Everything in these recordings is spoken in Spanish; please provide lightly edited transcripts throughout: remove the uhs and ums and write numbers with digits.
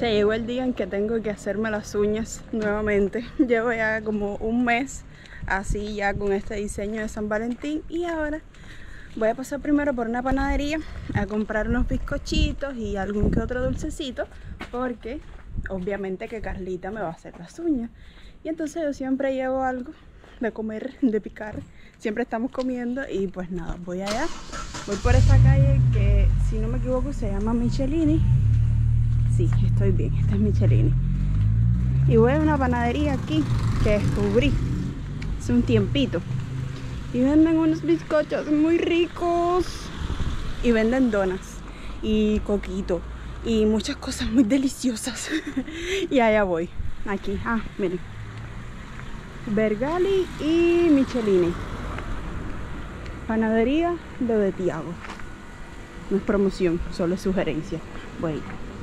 Se llegó el día en que tengo que hacerme las uñas nuevamente. Llevo ya como un mes así ya con este diseño de San Valentín y ahora voy a pasar primero por una panadería a comprar unos bizcochitos y algún que otro dulcecito porque obviamente que Carlita me va a hacer las uñas y entonces yo siempre llevo algo de comer, de picar, siempre estamos comiendo y pues nada, voy allá, voy por esta calle que si no me equivoco se llama Michelini. Sí, estoy bien, esta es Michelini. Y voy a una panadería aquí que descubrí hace un tiempito. Y venden unos bizcochos muy ricos. Y venden donas y coquito y muchas cosas muy deliciosas. Y allá voy, aquí, miren. Bergali y Michelini. Panadería de Tiago. No es promoción, solo es sugerencia. Voy.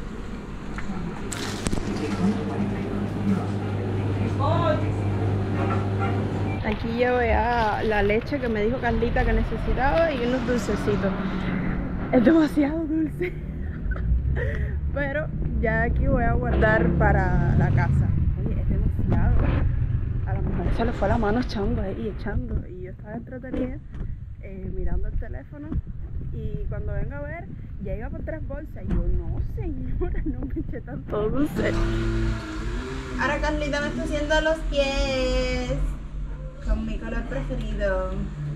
Aquí llevo ya la leche que me dijo Carlita que necesitaba y unos dulcecitos. Es demasiado dulce. Pero ya aquí voy a guardar para la casa. Oye, es demasiado. A la mujer se le fue la mano echando ahí, echando. Y yo estaba entretenida mirando el teléfono. Y cuando vengo a ver, ya iba por 3 bolsas. Y yo, no señora, no me eché tanto dulce. Ahora Carlita me está haciendo los pies con mi color preferido.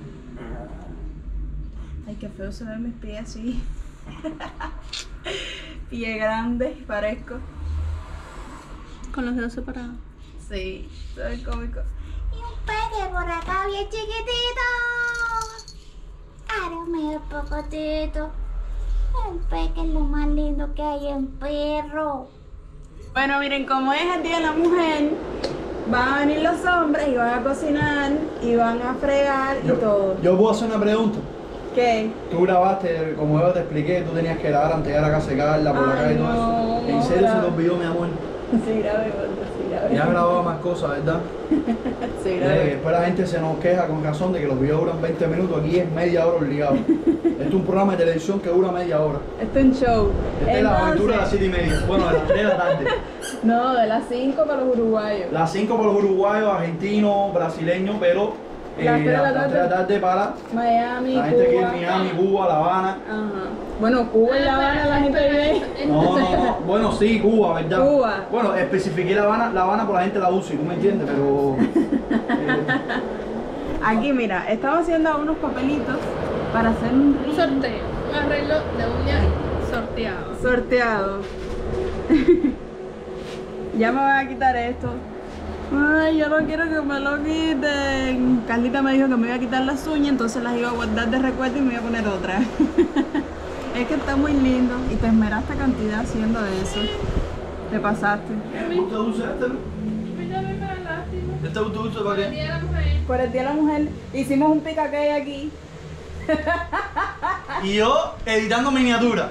Ay, qué feo se ven mis pies así. Pie grande, parezco. Con los dedos separados. Sí, se ve cómico. Y un peque por acá bien chiquitito. Ahora me pocotito. El peque es lo más lindo que hay en perro. Bueno, miren, como es el Día de la Mujer, van a venir los hombres y van a cocinar y van a fregar y todo. Yo puedo hacer una pregunta. ¿Qué? Tú grabaste, como yo te expliqué, tú tenías que grabar antes de llegar a casa de Carla por acá y todo eso. ¿En serio se te olvidó, mi amor? Sí, grabé, gordo, sí, grabé. Ya has grabado más cosas, ¿verdad? Sí, grabé. Después la gente se nos queja con razón de que los videos duran 20 minutos, aquí es media hora obligado. Esto es un programa de televisión que dura media hora. Esto es un show. Esta es la aventura de las 7:30, bueno, de las 3 de la tarde. No, de las 5 para los uruguayos. Las 5 para los uruguayos, argentinos, brasileños, pero Las 3 de la las 3 de la tarde para Miami, la gente que Cuba. es Miami, Cuba, La Habana. Ajá. Bueno, Cuba y La Habana la gente vive. No, bueno, sí, Cuba, ¿verdad? Cuba. Bueno, especifiqué La Habana por la gente de la UCI, ¿tú me entiendes? Pero... Aquí, mira, estamos haciendo unos papelitos para hacer un Sorteo. Un arreglo de uñas sorteado. sorteado. Ya me voy a quitar esto. Ay, yo no quiero que me lo quiten. Carlita me dijo que me iba a quitar las uñas, entonces las iba a guardar de recuerdo y me iba a poner otra. Es que está muy lindo y te esmeraste cantidad haciendo eso. Te pasaste. ¿Te gusta dulce este? Mira, a mí me da lástima. ¿Este gusta dulce para Por el qué? Día de la Mujer. Por el Día de la Mujer hicimos un picaquey aquí. Y yo editando miniatura.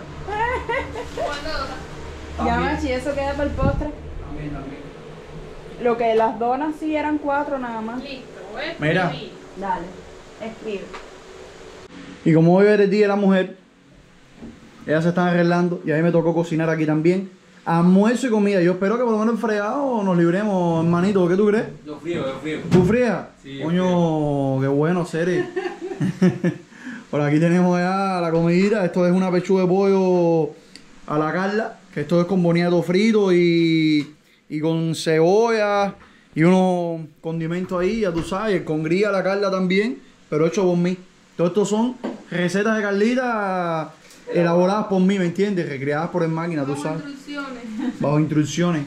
¿Cuándo? Ya, Machi, eso queda para el postre. También. Lo que las donas sí eran 4 nada más. Listo, voy a Mira. escribir. Dale, escribe. Y como hoy era el Día de la Mujer, ellas se están arreglando y a mí me tocó cocinar aquí también. Almuerzo y comida. Yo espero que por lo menos el fregado nos libremos, hermanito. ¿Qué tú crees? Yo frío. ¿Tú frías? Sí, yo Coño, qué bueno, Seri. Por aquí tenemos ya la comidita. Esto es una pechuga de pollo a la Carla. Que esto es con boniato frito y con cebolla y unos condimentos ahí, ya tú sabes, con gría a la Carla también, pero hecho por mí. Todo esto son recetas de Carlita elaboradas por mí, ¿me entiendes? Recreadas por el máquina, tú sabes. Instrucciones. Bajo instrucciones.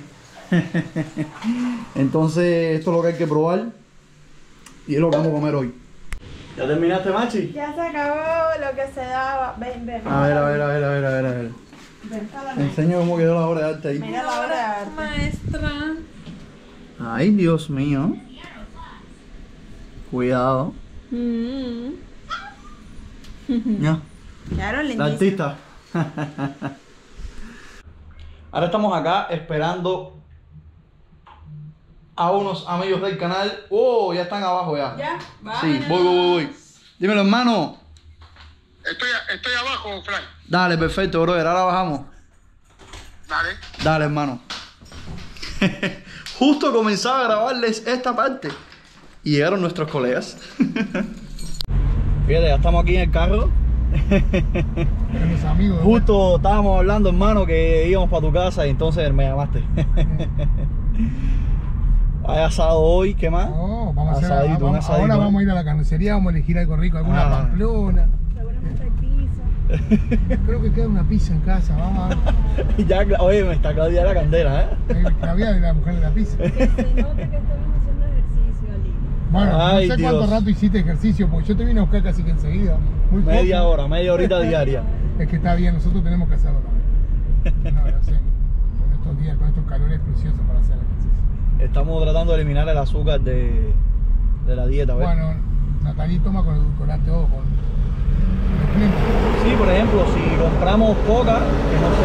Entonces, esto es lo que hay que probar y es lo que vamos a comer hoy. ¿Ya terminaste, Machi? Ya se acabó lo que se daba. Ven, ven. A ver. Ven para la Te enseño cómo quedó la obra de arte ahí. Mira la obra de arte. Maestra. Ay, Dios mío. Cuidado. Ya. Claro, La lindísimo. artista. Ahora estamos acá esperando a unos amigos del canal. Oh, ya están abajo ya. Ya, va. Sí, voy. Dímelo, hermano. Estoy abajo, Frank. Dale, perfecto, brother. Ahora bajamos. Dale. Dale, hermano. Justo comenzaba a grabarles esta parte y llegaron nuestros colegas. Fíjate, ya estamos aquí en el carro. Mis amigos. Justo estábamos hablando, hermano, que íbamos para tu casa y entonces me llamaste. Hay asado hoy, ¿qué más? No, vamos a hacer Asadito, un asadito, ahora ¿eh? vamos a ir a la carnicería, vamos a elegir algo rico, alguna pamplona. Seguramente hay pizza. Creo que queda una pizza en casa, vamos a ver. Ya, oye, me está Claudia la candela, ¿eh? Claudia de la mujer de la pizza. Que se note que estamos haciendo ejercicio, Ali. Bueno, Ay, no sé Dios. cuánto rato hiciste ejercicio, porque yo te vine a buscar casi que enseguida. Muy Media poco. hora, media horita diaria. Es que está bien, nosotros tenemos que hacerlo también. No, lo sé. Con estos días, con estos calores preciosos para hacer ejercicio. Estamos tratando de eliminar el azúcar de la dieta, ¿ves? Bueno, Natalie toma con edulcorante o con pimienta. Sí, por ejemplo, si compramos coca, que no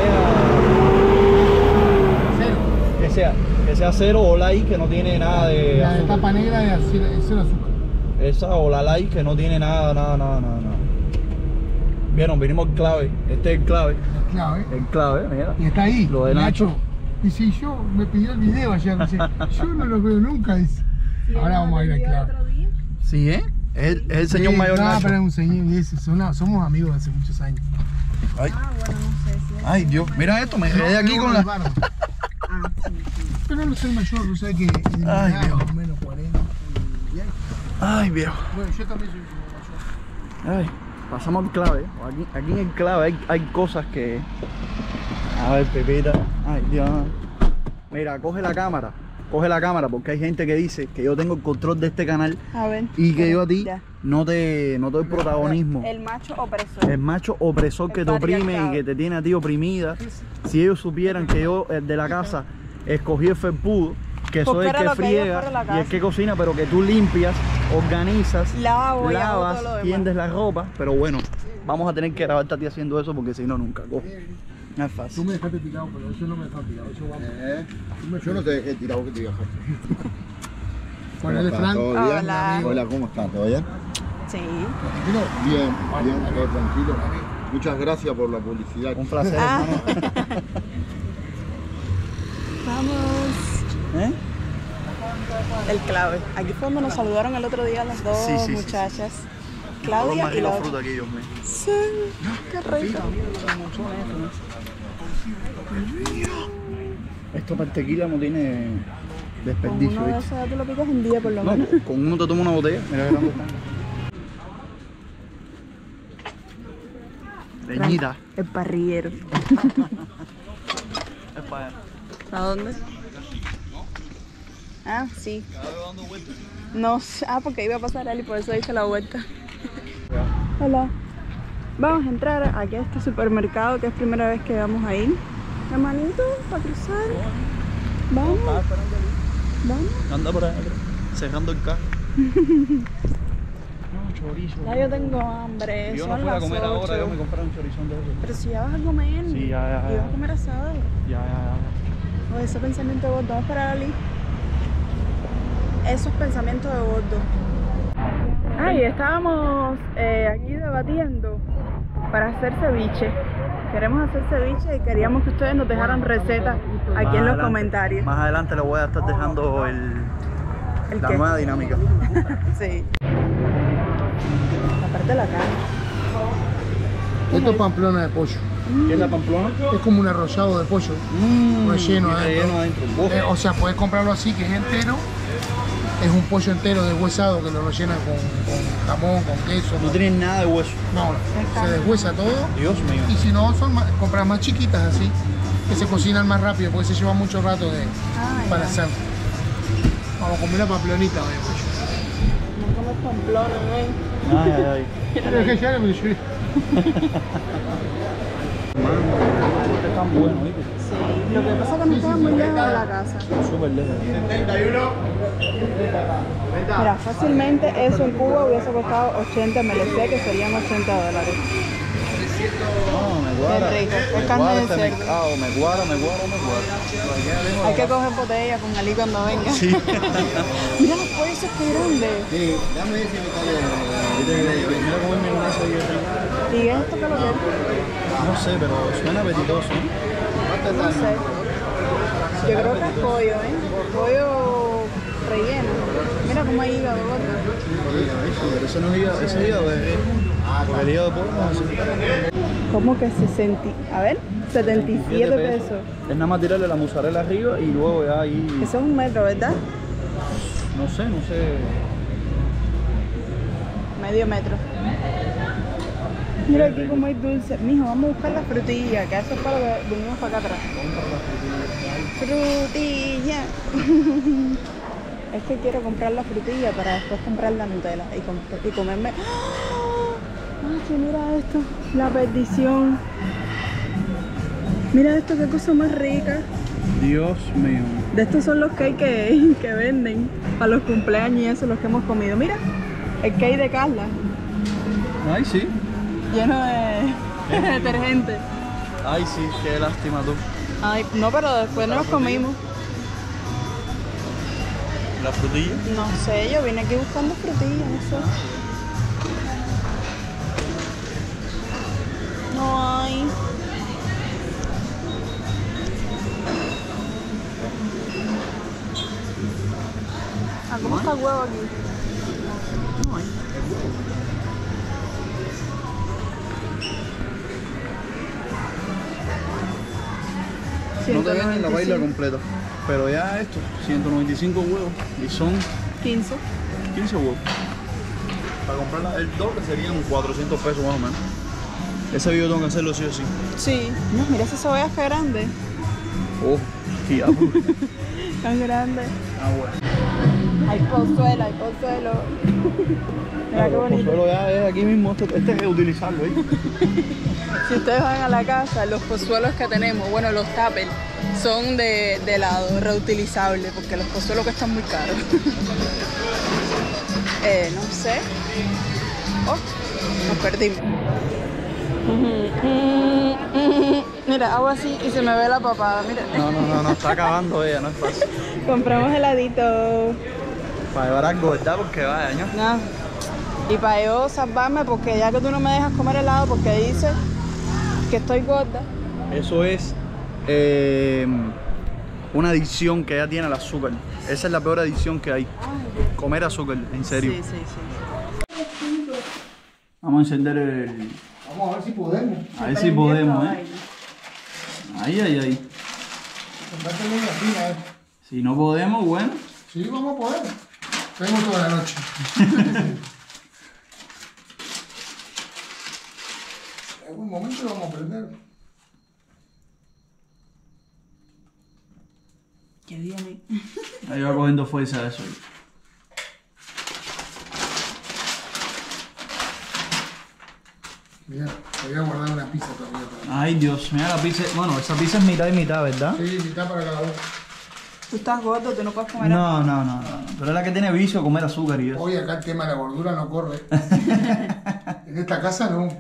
Cero. que sea cero, o light, que no tiene nada de La de azúcar. tapa negra de cero azúcar. Esa o la light, que no tiene nada. Vieron, vinimos el clave. Este es el clave. Es clave. El clave, mira. Y está ahí. Lo de Nacho. Dice, yo me pidió el video ayer. Dice, yo no lo veo nunca. Dice. Ahora vamos a ir al clave. Sí, ¿eh? Es el señor mayor No, Nacho. pero es un señor. Somos amigos de hace muchos años. Ay, Ah, bueno, no sé si es. ay, Dios. Mira esto, me quedé aquí con la... barba. Ah, sí. Pero no soy mayor, o sea que Ay, más Dios. o menos 40. Ay, viejo. Bueno, yo también soy mayor. Ay, pasamos al clave. Aquí en el clave hay cosas que... A ver, Pepita. Ay, Dios. Mira, coge la cámara, porque hay gente que dice que yo tengo el control de este canal A ver. y que yo a ti Ya. no te doy protagonismo. El macho opresor. El macho opresor que El te oprime y patriarcado. que te tiene a ti oprimida. Si ellos supieran que yo, el de la casa, escogí el felpudo, que soy el Porque era que lo que hay friega afuera de la y el casa. que cocina, pero que tú limpias, organizas, Lavo y hago lavas, todo lo demás. tiendes la ropa. Pero bueno, vamos a tener que grabarte a ti haciendo eso porque si no, nunca coge. No es Tú fácil. me dejaste tirado, pero yo no me dejaba tirado. Yo no te dejé tirado que te viajaste. Bueno, él es Frank. ¿Todo bien? Hola. Hola, ¿cómo estás? ¿Todo bien? Sí. Bien, todo tranquilo. Muchas gracias por la publicidad. Un placer, Ah. hermano. Vamos. ¿Eh? El clave. Aquí fue donde nos saludaron el otro día las dos Sí. muchachas. Claudia y la otra. fruta aquí, Dios mío. Sí. Qué rico. Esto para el tequila no tiene Con desperdicio, uno de ¿viste? esos ya tú lo picas un día por lo No, menos. con uno te tomas una botella. Mira qué grande está. Leñita. El parrillero. Es para allá. ¿A dónde? Ah, sí. No sé. Ah, porque iba a pasar él y por eso hice la vuelta. Hola. Vamos a entrar aquí a este supermercado que es primera vez que vamos a ir. Hermanito, para cruzar. Vamos. Vamos. Anda por allá, cerrando el carro. No, chorizo. Ya yo tengo hambre. Yo no Son fui a las comer ahora, 8. yo me compré un chorizón de esos. Pero si ya vas a comer. Sí, ya. Y vas a comer asado. Ya. O ese pensamiento de gordo. Vamos para Ali. Esos pensamientos de gordo. Ay, estábamos aquí debatiendo para hacer ceviche. Queremos hacer ceviche y queríamos que ustedes nos dejaran recetas aquí en los comentarios. Más adelante le voy a estar dejando ¿El la qué? nueva dinámica. Sí. Aparte de la carne. Esto es pamplona de pollo. ¿Qué es la pamplona? Es como un arrollado de pollo. Relleno adentro. adentro. O sea, puedes comprarlo así, que es entero. Es un pollo entero deshuesado que lo rellenan con jamón, con queso. No tiene nada de hueso. No, se deshuesa todo. Dios mío. Y si no, compras más chiquitas así, que se cocinan más rápido, porque se lleva mucho rato para hacer. Vamos a comer una pamplonita de pollo. No comes pamplona, ¿no? Ay. Pero es que ya me lo llevé. Están buenos, ¿viste? Sí. Lo que pasa es que no queda muy lejos de la casa. Súper lejos. Mira, fácilmente eso en Cuba hubiese costado 80 MLC, que serían $80. No, me guarda. Qué rico, es Me carne guarda de este cerdo. mercado, me guarda. Hay que coger botella con Ali cuando venga. Sí. Mira los pollos que grandes. Dame ese metal. Mira cómo es mi masa y eso. ¿Y esto qué es lo que es? No sé, pero suena apetitoso. parte No sé. Yo creo que es pollo, ¿eh? Pollo relleno. Mira cómo hay hígado, gordo. Pero ese no es hígado, ese hígado es... Porque el hígado de pollo no es así. ¿Cómo que 60? A ver, 77 pesos. Es nada más tirarle la mozzarella arriba y luego ya ahí... Eso es 1 metro, ¿verdad? No sé. Medio metro. Mira aquí como hay dulce. Mijo, vamos a buscar la frutilla, que eso es para lo que venimos para acá atrás. Frutilla. Es que quiero comprar la frutilla para después comprar la Nutella y comerme. Ay, mira esto, la perdición. Mira esto, qué cosa más rica. Dios mío. De estos son los cakes que venden para los cumpleaños y eso, los que hemos comido. Mira, el cake de Carla, Ay, sí. lleno de detergente. Ay, sí, qué lástima tú. Ay, no, pero después no los comimos. ¿La frutilla? No sé, yo vine aquí buscando frutilla, no sé. No hay. Ah, ¿cómo está el huevo aquí? No hay. No te venden la baila completa. Pero ya esto, 195 huevos y son 15. 15 huevos. Para comprarla el doble serían 400 pesos más o menos. Ese video tengo que hacerlo sí o sí. Sí. No, mira esas cebollas que grandes. Oh, diablo. Tan grandes. Ah, bueno. Hay pozuelo, hay pozuelo. Mira qué El bonito. pozuelo ya es aquí mismo, este es reutilizarlo, ¿eh? Si ustedes van a la casa, los pozuelos que tenemos, bueno, los tuppers, son de helado, reutilizables, porque los pozuelos que están muy caros. No sé. Oh, nos perdimos. Mira, hago así y se me ve la papada, mira. No, está acabando ella, no es fácil. Compramos heladito. Para llevar algo, ¿verdad? Porque vaya, ¿no? No. Y para yo salvarme, porque ya que tú no me dejas comer helado, porque dices que estoy gorda. Eso es una adicción que ella tiene al azúcar. Esa es la peor adicción que hay. Comer azúcar, en serio. Sí. Vamos a encender el... Vamos a ver si podemos. A ver si podemos, ¿eh? Ahí. Comprate una fila, Si no podemos, bueno. Sí, vamos a poder. Tengo toda la noche. En algún momento lo vamos a prender. Que viene. Ahí va cogiendo fuerza eso. Mira, voy a guardar una pizza todavía. Ay, Dios, mira la pizza. Bueno, esa pizza es mitad y mitad, ¿verdad? Sí, mitad para cada uno. Tú estás gordo, tú no puedes comer. No. Pero es la que tiene vicio a comer azúcar y eso. Hoy acá el tema de la gordura no corre. En esta casa no.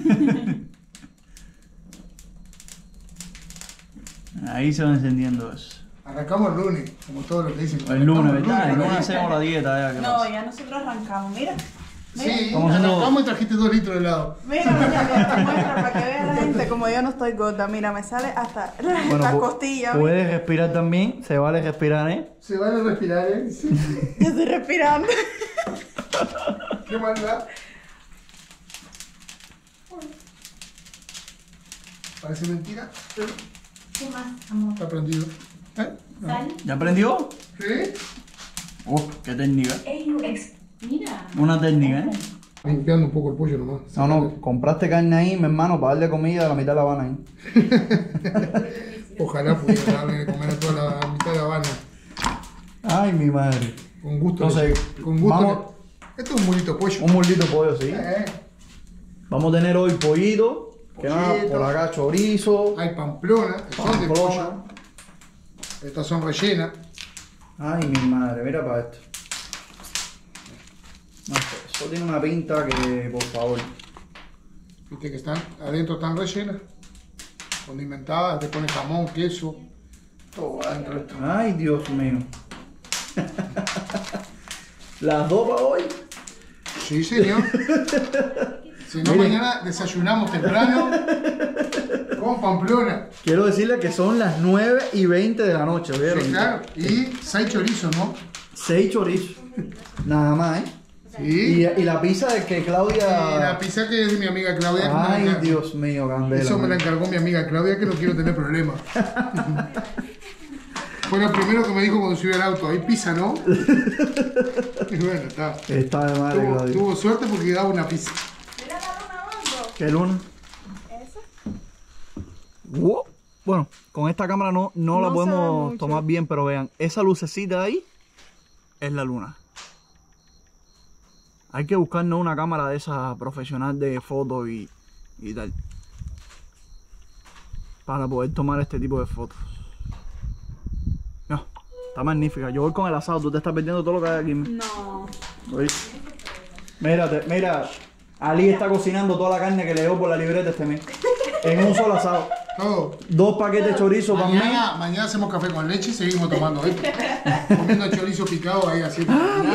Ahí se va encendiendo eso. Arrancamos el lunes, como todo lo que dicen. El lunes, Arrancamos ¿verdad? El lunes ¿no? hacemos la dieta ya. ¿qué No, pasa? ya nosotros arrancamos, mira. Sí, Estamos haciendo- arrancamos y trajiste 2 litros de helado. Mira, te muestra para que vea la gente como yo no estoy gorda. Mira, me sale hasta las costillas. Puedes respirar también, se vale respirar, ¿eh? Se van a respirar, ¿eh? Sí. Yo estoy respirando. ¿Qué maldad? Parece mentira, pero ¿Qué más, amor? está prendido. ¿Eh? No. ¿Sal? ¿Ya aprendió? ¿Sí? Qué técnica. Mira. Una técnica, ¿eh? Limpiando un poco el pollo nomás. No, compraste carne ahí, mi hermano, para darle comida a la mitad de La Habana ahí. Ojalá pudiera darle de comer a toda la mitad de La Habana. Ay, mi madre. Con gusto. Entonces, con gusto. vamos- Esto es un mulito de pollo. Un moldito de pollo, sí. Vamos a tener hoy pollito, que va Pollito. por acá chorizo. Hay pamplona, que son de Pamplona. pollo. Estas son rellenas. Ay, mi madre, mira para esto. No sé, eso tiene una pinta que, por favor. Viste que están, adentro están rellenas. Condimentadas, te pones jamón, queso. Todo adentro de esto. Ay, Dios mío. Las dos para hoy. Sí, señor. Si no, Miren. mañana desayunamos temprano. Con Pamplona. Quiero decirle que son las 9:20 de la noche, ¿vieron? Sí, claro. Y 6 chorizos, ¿no? 6 chorizos. Nada más, ¿eh? Sí. Y la pizza de que Y Claudia... la pizza que es de mi amiga Claudia. que me la Ay, encargó. Dios mío, Candela. Eso me la encargó mi amiga Claudia, que no quiero tener problemas. Fue lo primero que me dijo cuando subí al auto. Hay pizza, ¿no? Y bueno, está. Está de madre, Claudia. Tuvo suerte porque daba una pizza. ¿Qué luna? ¿Esa? Bueno, con esta cámara no la No se ve podemos mucho. tomar bien, pero vean, esa lucecita ahí es la luna. Hay que buscarnos una cámara de esa profesional de fotos y tal. Para poder tomar este tipo de fotos. No, está magnífica. Yo voy con el asado, tú te estás perdiendo todo lo que hay aquí. No. ¿Oíste? Mira, Ali está cocinando toda la carne que le dio por la libreta este mes. En un solo asado. Todo. 2 paquetes de chorizo para mí. Mañana hacemos café con leche y seguimos tomando esto. Comiendo chorizo picado ahí así.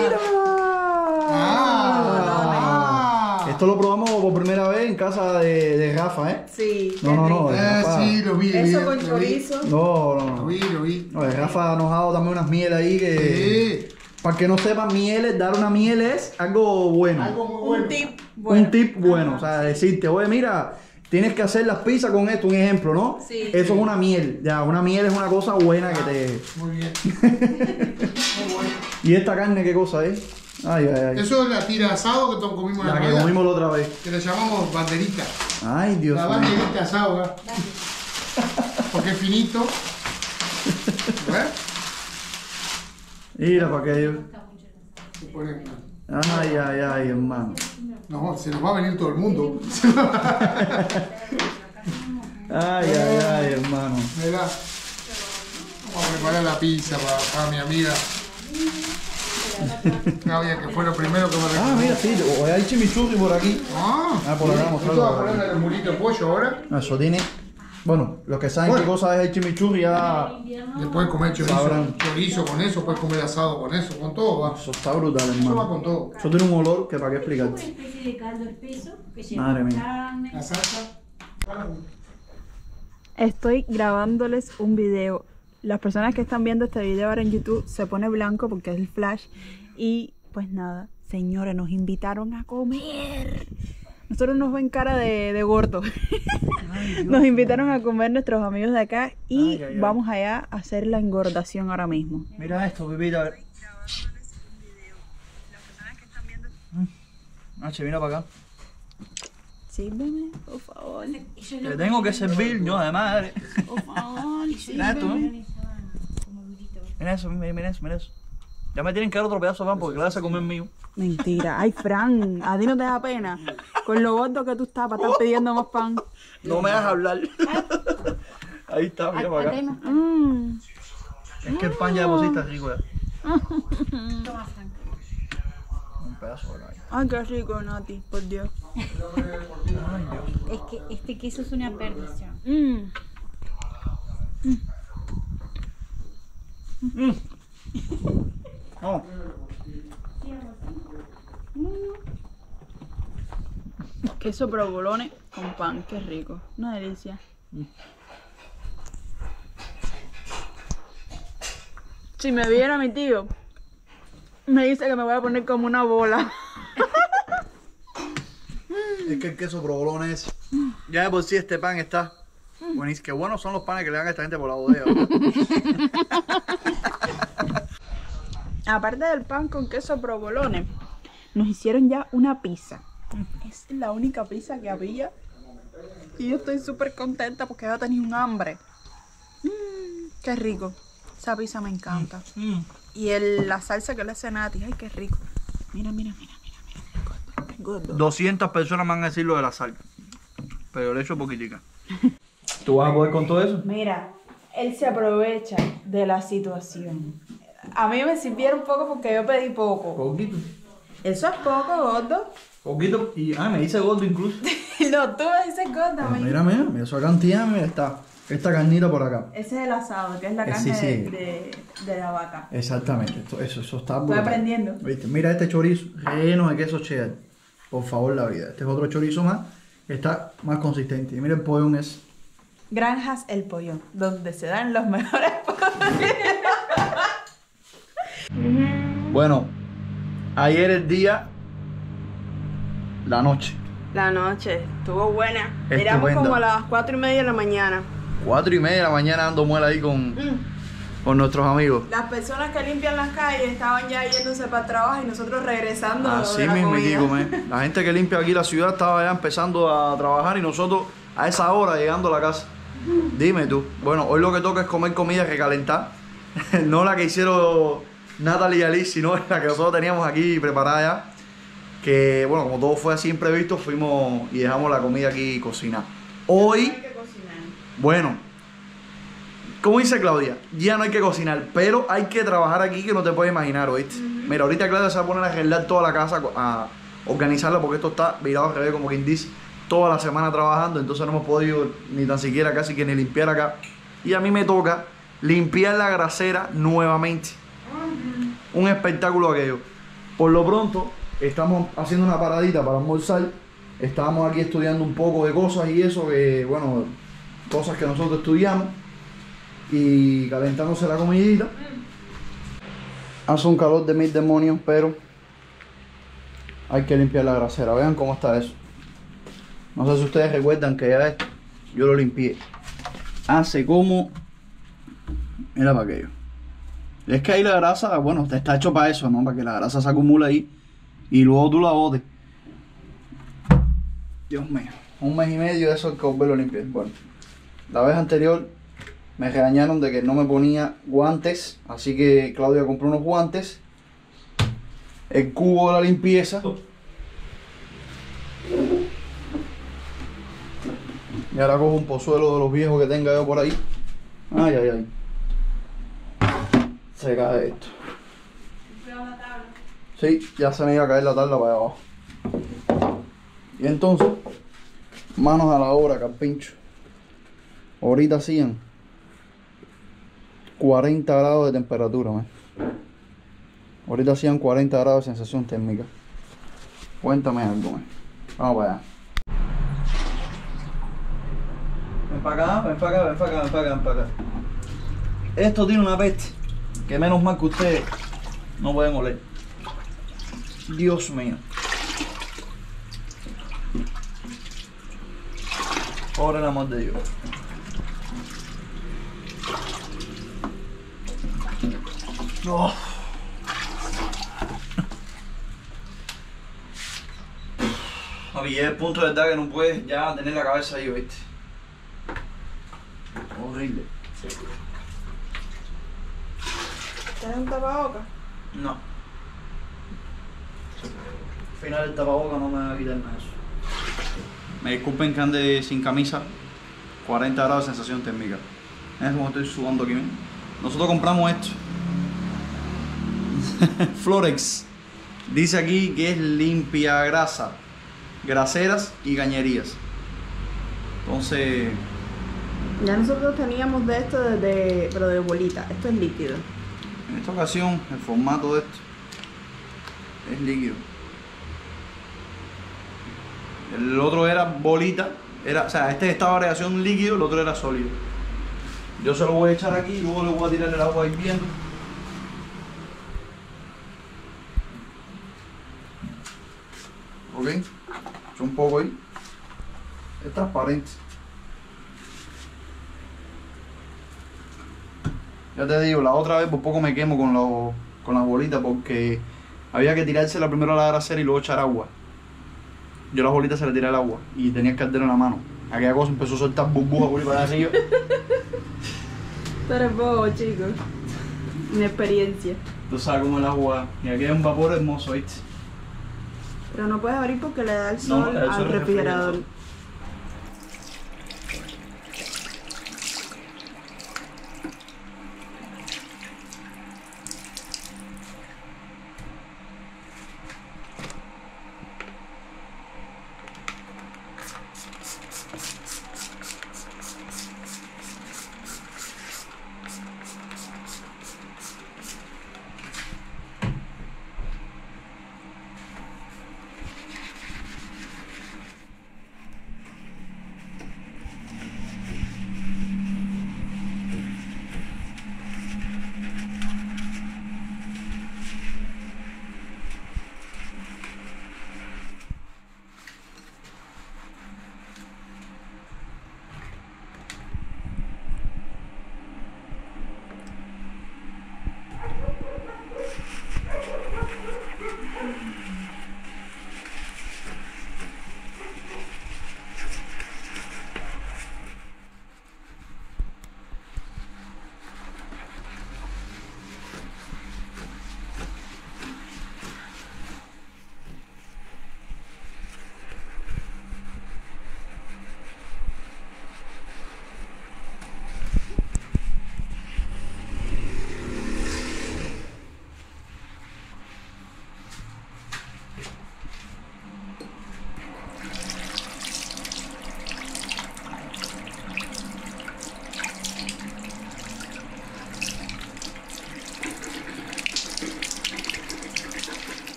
Esto lo probamos por primera vez en casa de Rafa, ¿eh? Sí. No, de Rafa. Sí, lo vi. Eso lo con vi, chorizo. Lo vi. No, de Rafa nos ha dado también unas mieles ahí que... Sí. Para que no sepan, mieles, dar una miel es algo bueno. Algo muy bueno. Un tip bueno. Un tip bueno. O sea, decirte, oye, mira, tienes que hacer las pizzas con esto, un ejemplo, ¿no? Sí. Eso es una miel. Ya, una miel es una cosa buena que te... Muy bien. Muy bueno. ¿Y esta carne qué cosa es? Ay. Eso es la tira de asado que comimos en La la que Navidad, comimos la otra vez. que le llamamos banderita. Ay, Dios La mío. banderita de asado, ¿verdad? Porque es finito. ¿Ves? Mira para aquello. Se pone- Ay, hermano. No, se nos va a venir todo el mundo. Ay, hermano. Mirá. Vamos a preparar la pizza para mi amiga Claudia, que fue lo primero que me recordó. Mira, sí, hay chimichurri por aquí. Por acá, ¿Esto mostrarlo va a por aquí. ponerle el mulito de pollo ahora? Eso tiene... Bueno, los que saben qué cosa es el chimichurri ya... Le puedes comer Sabrán. chorizo con eso, puedes comer asado con eso, con todo va. Eso está brutal, Eso va hermano. con todo. Eso tiene un olor que para qué explicarte. Una especie de caldo espeso que lleva Madre mía. carne. La salsa. Estoy grabándoles un video. Las personas que están viendo este video ahora en YouTube se pone blanco porque es el flash. Y pues nada, señores, nos invitaron a comer. Nosotros nos ven cara de gordo. Nos invitaron a comer nuestros amigos de acá y Ay. vamos allá a hacer la engordación ahora mismo. Mira esto, Pipita, a ver. Mira para acá. Sírveme, por favor. Le tengo que servir yo, además. Por favor, Mira esto, ¿eh? Mira eso, mira eso. Ya me tienen que dar otro pedazo de pan porque claro, se come el mío. Mentira. Ay, Fran, a ti no te da pena. Con lo gordo que tú estás para estar pidiendo más pan. No me dejas hablar. Ahí está, mira para acá. Mm. Es que el pan ya de por sí está rico ya. Un pedazo de acá. Ay, qué rico, Nati, por Dios. Es que este queso es una perdición. No. Queso provolone con pan, qué rico. Una delicia. Si me viera mi tío, me dice que me voy a poner como una bola. Es que el queso provolone es... Ya de por sí este pan está... Buenísimo. Qué buenos son los panes que le dan a esta gente por la bodega. Aparte del pan con queso provolone, nos hicieron ya una pizza. Es la única pizza que había. Y yo estoy súper contenta porque ya tenía un hambre. Qué rico. Esa pizza me encanta. Y la salsa que le hace Nati, ay, qué rico. Mira. Qué gordo. 200 personas me van a decir lo de la sal. Pero le echo poquitica. ¿Tú vas a poder con todo eso? Mira, él se aprovecha de la situación. A mí me sirvieron poco porque yo pedí poco. Poquito. Eso es poco, gordo. Poquito. Y me dice gordo incluso. No, tú me dices gordo. Pues mira, esa cantidad, mira, está. Esta carnita por acá. Ese es el asado, que es la Sí, carne sí. de la vaca. Exactamente. Eso está Estoy brutal. aprendiendo. ¿Viste? Mira este chorizo relleno de queso cheddar. Por favor, la vida. Este es otro chorizo más. Está más consistente. Y mira el pollón es. Granjas El Pollón, donde se dan los mejores pollos. Bueno, ayer el día, la noche. La noche estuvo buena. Miramos Estupenda. como a las 4:30 de la mañana. 4:30 de la mañana dando muela ahí con nuestros amigos. Las personas que limpian las calles estaban ya yéndose para el trabajo y nosotros regresando Así de la mismo, comida. la gente que limpia aquí la ciudad estaba ya empezando a trabajar y nosotros a esa hora llegando a la casa. Dime tú. Bueno, hoy lo que toca es comer comida recalentada. No la que hicieron Natalie y Alice, sino la que nosotros teníamos aquí preparada ya. Que bueno, como todo fue así imprevisto, fuimos y dejamos la comida aquí cocinada. Hoy, Hay que cocinar. bueno, como dice Claudia, ya no hay que cocinar, pero hay que trabajar aquí que no te puedes imaginar, ¿oíste? Mira, ahorita Claudia se va a poner a arreglar toda la casa, a organizarla, porque esto está virado al revés, como quien dice, toda la semana trabajando, entonces no hemos podido ni tan siquiera casi que ni limpiar acá. Y a mí me toca limpiar la grasera nuevamente. Un espectáculo aquello. Por lo pronto, estamos haciendo una paradita para almorzar. Estábamos aquí estudiando un poco de cosas y eso, que bueno, cosas que nosotros estudiamos. Y calentándose la comidita. Hace un calor de mil demonios, pero hay que limpiar la grasera. Vean cómo está eso. No sé si ustedes recuerdan que ya esto yo lo limpié hace como, mira para aquello. Es que ahí la grasa, bueno, está hecho para eso, ¿no? Para que la grasa se acumule ahí y luego tú la botes. Dios mío, 1 mes y medio de eso es que volverlo a limpiar. Bueno, la vez anterior me regañaron de que no me ponía guantes, así que Claudia compró unos guantes, el cubo de la limpieza. Y ahora cojo un pozuelo de los viejos que tenga yo por ahí. Ay, ay, ay. Se cae esto. Sí, ya se me iba a caer la tabla para allá abajo. Y entonces, manos a la obra, carpincho. Ahorita hacían 40 grados de temperatura, man. Ahorita hacían 40 grados de sensación térmica. Cuéntame algo, man. Vamos para allá. Ven para acá, ven para acá, ven para acá, ven para acá, ven para acá. Esto tiene una peste que menos mal que ustedes no pueden oler. Dios mío. Por el amor de Dios. Oh. Papi, llega el punto de verdad que no puedes ya tener la cabeza ahí, ¿viste? Horrible. ¿Tienes un tapabocas? No. Al final el tapabocas no me va a quitar nada de eso. Me disculpen que ande sin camisa. 40 grados de sensación térmica. Es como estoy sudando aquí mismo. Nosotros compramos esto. Florex. Dice aquí que es limpia grasa, graseras y cañerías. Entonces, Ya nosotros teníamos de esto pero de bolita. Esto es líquido. en esta ocasión el formato de esto es líquido. El otro era bolita, o sea, este estaba variación líquido, el otro era sólido. Yo se lo voy a echar aquí y luego le voy a tirar el agua hirviendo. Ok, echo un poco ahí. Es transparente. Ya te digo, la otra vez por poco me quemo con las bolitas porque había que tirársela primero a la grasera y luego echar agua. Yo las bolitas se le tiré el agua y tenía el caldero en la mano. Aquella cosa empezó a soltar burbujas por ahí para arriba. Tú eres bobo, chico. Mi experiencia. Tú sabes cómo es el agua. Y aquí hay un vapor hermoso, ¿viste? Pero no puedes abrir porque le da el No, sol le da el sol al al refrigerador. refrigerador.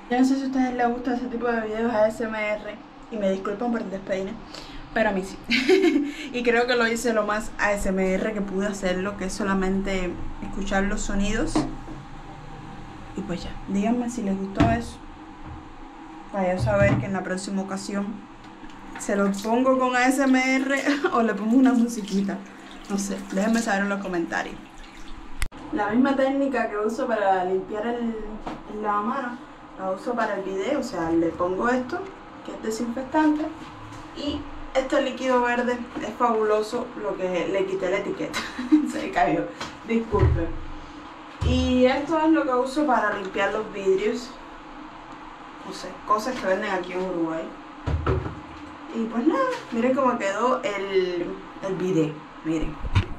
Yo no sé si a ustedes les gusta ese tipo de videos ASMR y me disculpan por el despeine, pero a mí sí. Y creo que lo hice lo más ASMR que pude hacerlo, que es solamente escuchar los sonidos. Y pues ya, díganme si les gustó eso, para yo saber que en la próxima ocasión se lo pongo con ASMR o le pongo una musiquita. No sé, déjenme saber en los comentarios. La misma técnica que uso para limpiar el lavamanos la uso para el video, o sea, le pongo esto, que es desinfectante, y este líquido verde es fabuloso, lo que le quité la etiqueta, se cayó, disculpen. Y esto es lo que uso para limpiar los vidrios, no sé, cosas que venden aquí en Uruguay. Y pues nada, miren cómo quedó el video, miren.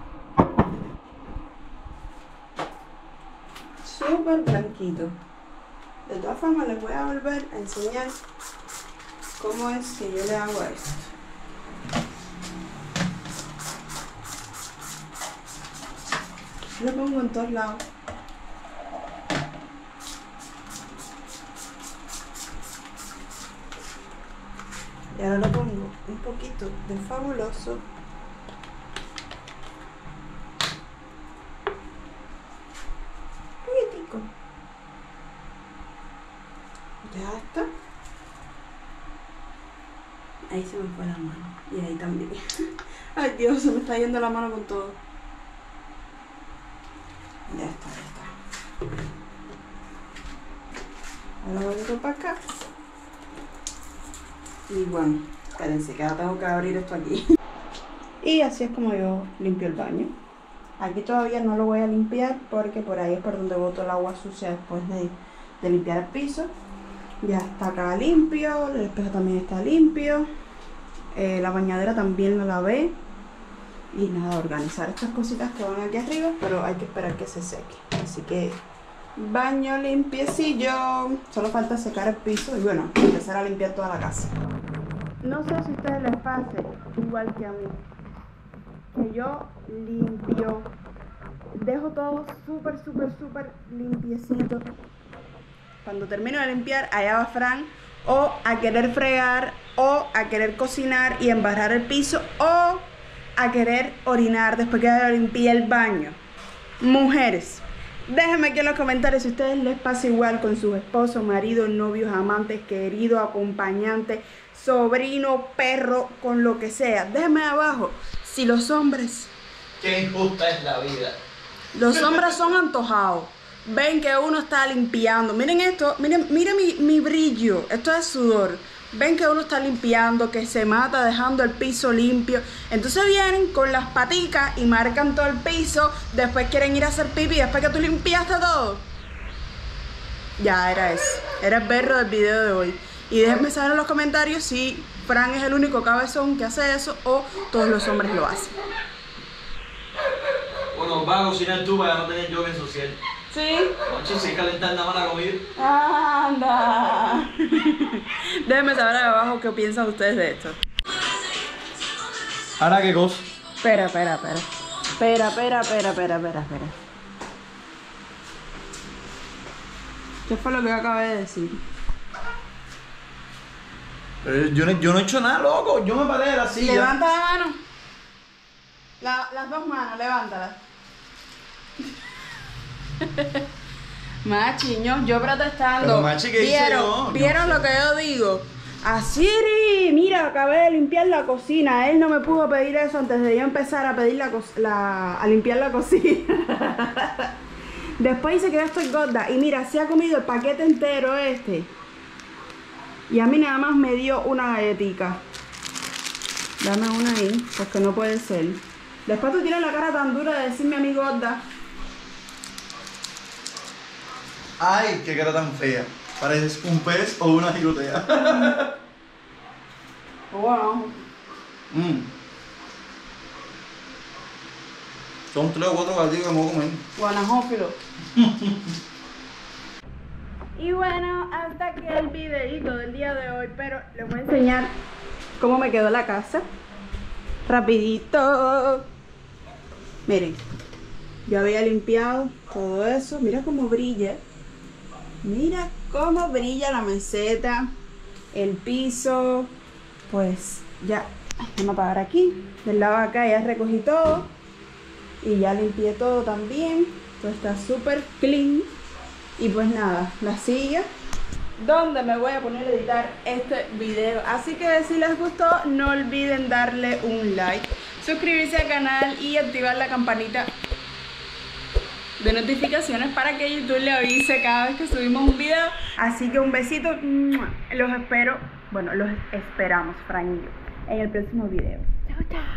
Súper blanquito. De todas formas les voy a volver a enseñar cómo es que yo le hago esto. Lo pongo en todos lados. Y ahora le pongo un poquito de fabuloso. Poquitico. Ya está. Ahí se me fue la mano. Y ahí también. Ay Dios, se me está yendo la mano con todo. Ya está, ya está. Ahora vuelvo para acá. Y bueno, espérense que ahora tengo que abrir esto aquí. Y así es como yo limpio el baño. Aquí todavía no lo voy a limpiar porque por ahí es por donde boto el agua sucia después de limpiar el piso. Ya está acá limpio, el espejo también está limpio, la bañadera también la lavé. Y nada, organizar estas cositas que van aquí arriba, pero hay que esperar que se seque. Así que baño limpiecillo, solo falta secar el piso y bueno, empezar a limpiar toda la casa. No sé si a ustedes les pase igual que a mí, que yo limpio, dejo todo súper limpiecito. Cuando termino de limpiar, allá va Fran o a querer fregar, o a querer cocinar y embarrar el piso, o a querer orinar después que limpié el baño. Mujeres, déjenme aquí en los comentarios si a ustedes les pasa igual con sus esposos, maridos, novios, amantes, queridos, acompañantes, sobrino, perro, con lo que sea. Déjenme abajo si los hombres... Qué injusta es la vida. Los hombres son antojados. Ven que uno está limpiando. Miren esto, miren mi brillo. Esto es sudor. Ven que uno está limpiando, que se mata dejando el piso limpio. Entonces vienen con las paticas y marcan todo el piso. Después quieren ir a hacer pipí después que tú limpiaste todo. Ya, era eso. Era el berro del video de hoy. Y déjenme saber en los comentarios si Fran es el único cabezón que hace eso o todos los hombres lo hacen. Bueno, vas a cocinar tú para no tener yo que ensuciar. ¿Sí? Noche sin calentar nada más la comida. ¡Anda! Déjenme saber abajo qué piensan ustedes de esto. ¿Ahora qué cosa? Espera. Espera. ¿Qué fue lo que yo acabé de decir? Yo no he hecho nada, loco. Yo me paré de la silla. Levanta la mano. Las dos manos, levántalas. Machiño, yo protestando. Pero, Machi, ¿qué hice yo? ¿Vieron lo que yo digo? Asiri, mira, acabé de limpiar la cocina. Él no me pudo pedir eso antes de yo empezar a pedir a limpiar la cocina. Después dice que yo estoy gorda. Y mira, se ha comido el paquete entero este. Y a mí nada más me dio una galletica. Dame una ahí, porque no puede ser. Después tú tienes la cara tan dura de decirme a mí gorda. Ay, qué cara tan fea. Pareces un pez o una girotea. Wow. Son 3 o 4 gatitos que me voy a comer. Guanajófilo. Y bueno, hasta aquí el videito del día de hoy, pero les voy a enseñar cómo me quedó la casa. Rapidito. Miren, yo había limpiado todo eso. Mira cómo brilla. Mira cómo brilla la meseta, el piso. Pues ya, vamos a apagar aquí. Del lado de acá ya recogí todo y ya limpié todo también. Todo está súper clean. Y pues nada, la silla donde me voy a poner a editar este video. Así que si les gustó, no olviden darle un like, suscribirse al canal y activar la campanita de notificaciones para que YouTube le avise cada vez que subimos un video. Así que un besito, los espero, bueno, los esperamos, Fran y yo, en el próximo video. Chao, chao.